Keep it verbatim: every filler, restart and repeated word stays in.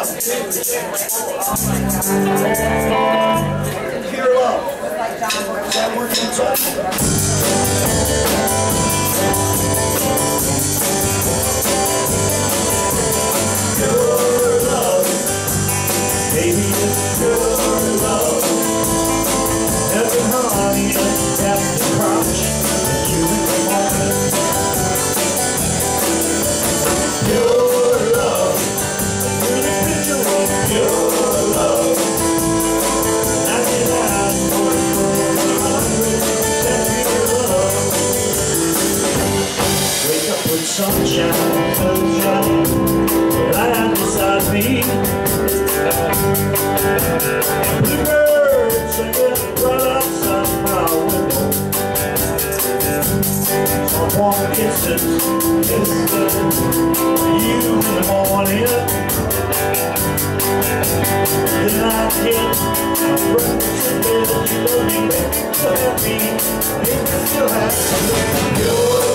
Pure love. That word can touch. Pure love. Baby, it's pure love. Nothing honey, after the crunch. You and the moment. Pure love. Pretty picture of pure love. ninety-nine point four, one hundred percent pure love. Wake up with sunshine, sunshine, right beside me. The birds singing right outside my window. Someone kisses, kisses you in the morning. Then I get my breakfast in bed, you love me, so happy, make me feel happy.